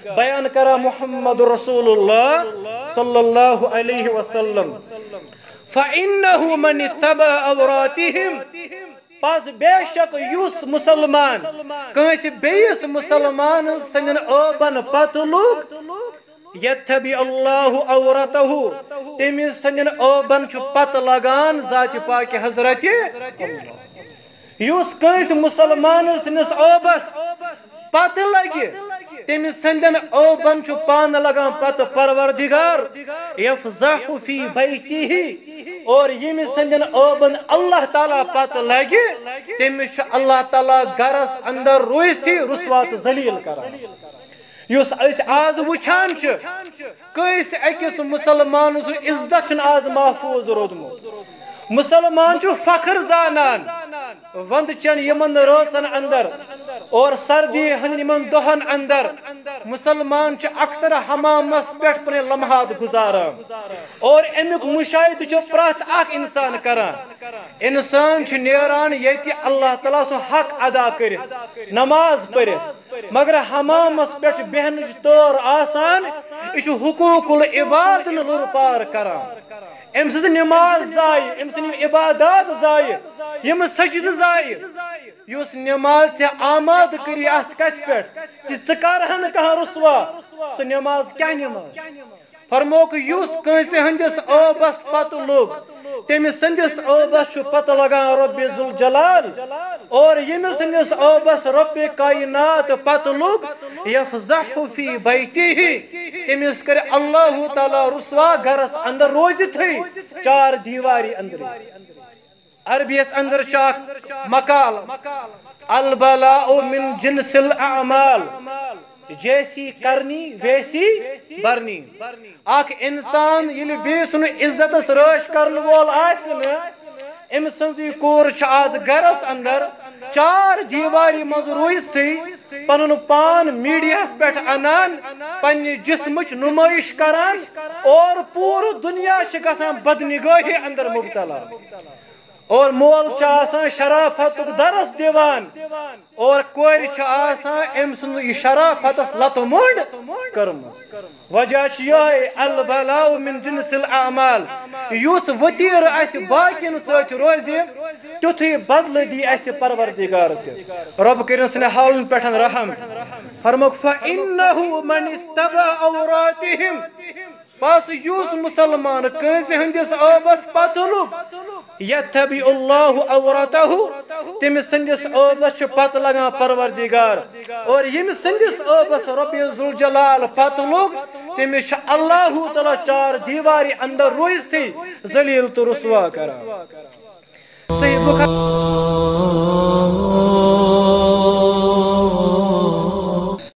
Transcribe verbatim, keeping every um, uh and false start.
بیان کرا محمد رسول اللہ صلی اللہ علیہ وسلم فَإِنَّهُ مَنِ اتَّبَعَ عَوْرَاتِهِمْ پس بے شک یس مسلمان کنس بیس مسلمان سنن اوبن پتلوک یتبع اللہ عورتہ تمس سنن اوبن چھ پت لگان ذات پاک حضرت یس کنس مسلمان سنس اوبس پت لگی تمس سندن اوبن چھ پان لگان پت پروردگار یفزح فی بیتہ اور یم سندن اوبن اللہ تعالی پت لگی تمس اللہ تعالی گرس اندر رویستی رسوات ذلیل کران یس اس آز وچھان کس اکس مسلمان سو عزت آز محفوظ رودمت مسلمان چھ فخر زانان وند چن یمن روزن اندر اور سردی ہن یمن دہن اندر مسلمان چھ اکثر حمامس پیٹھ پنے لمحات گزاران اور امیک مشاہد چھ پرات اخ انسان کران انسان چھ نیران یتی اللہ تعالی سو حق ادا کرت نماز پڑھت مگر حمامس پیٹھ بہن طور آسان یہ حقوق العباد لور پار کران ام سز نماز ضائع ام سن عبادات ضائع یم سجد ضائع یس نماز سے آماد کری ات کت پیٹھ کہ ژ کرہن کہاں رسوا سہ نماز کیا نماز فرموک یس کنس ہندس اوبس پت لوگ تمس سندس اوبس پتہ لگان رب ذوالجلال اور یمس سندس اوبس رب کائنات پتہ لوگ یفزح فی بیتہ تمس کر اللہ تعالی رسوا گھرس اندر روزت چار دیواری اندر عربیس اندر شاک مقال البلاء من جنس الاعمال جیسی کرنی ویسی برنی اخ انسان یل بیس سن عزت رش کرن وول آسن ام سنزی کور چھ آز گرس اندر چار دیواری مز رویستی پنن پان میڈیاس پیٹھ انان پنہ جسمچ نمائش کران اور پور دنیا چھ گژھان بدنگاہی اندر مبتلا اور مول آسان شرافت درس دیوان اور کور آسان ام سن یہ شرافتس لت منڈ کرمس وجہ یہ البلاء من جنس الاعمال یس وتیر اس باقین ست روز تیتھے بدل دی اس پروردگار تہ رب کرن سن حالن پٹھن رحم فرموک فانه من اتبع عوراتهم پس یوس مسلمان کنس ہندس اوبس پتلوک یتبع اللہ عورتہ تمس سندس اوبس پت لگان پروردگار اور یم سندس اوبس رب ذوالجلال پتلوک تمس اللہ تعالی چار دیواری اندر روزتی ذلیل تو رسوا کران صحیح بخاری